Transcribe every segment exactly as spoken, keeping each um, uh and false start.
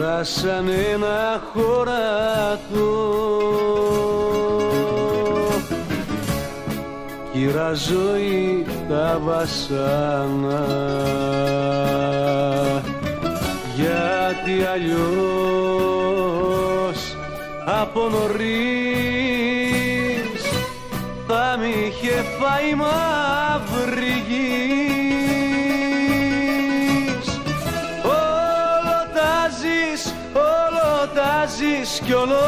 Κύρασαν ένα χωρατό, κύρα ζωή τα βασάνα, γιατί αλλιώς από νωρίς θα μ' είχε φάει μαύρη γης. Όλο τα ζεις, όλο τα ζεις κι όλο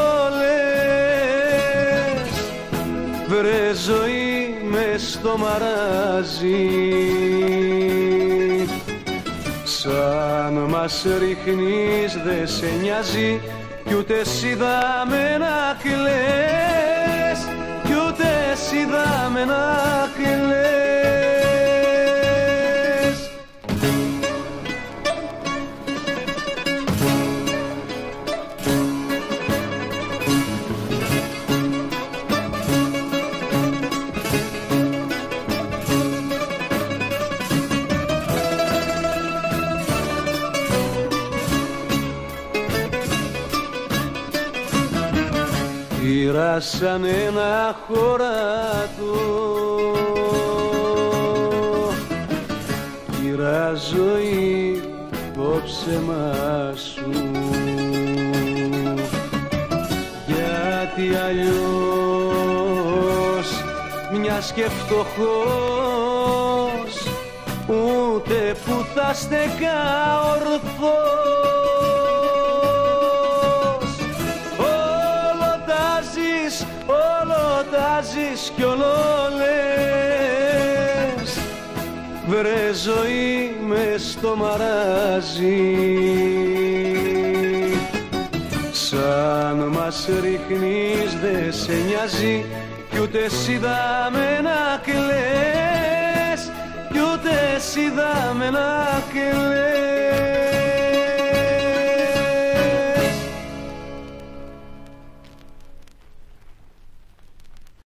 λες, βρε ζωή μες στο μαράζι. Σαν μας ρίχνεις δε σε νοιάζει, κι ούτε εσύ δάμε να κλαις, κι ούτε εσύ δάμε να κλαις. Κύρασαν ένα χωρατό, κύρα ζωή το ψέμα σου, γιατί αλλιώς μιας και φτωχός ούτε που θα στεκά ορθός. Όλο τα ζεις κι όλο λες, βρε ζωή μες στο μαράζι. Σαν μας ρίχνεις δε σε νοιάζει, κι ούτε εσύ δάμε να κλαις, κι ούτε εσύ δάμε να κλαις.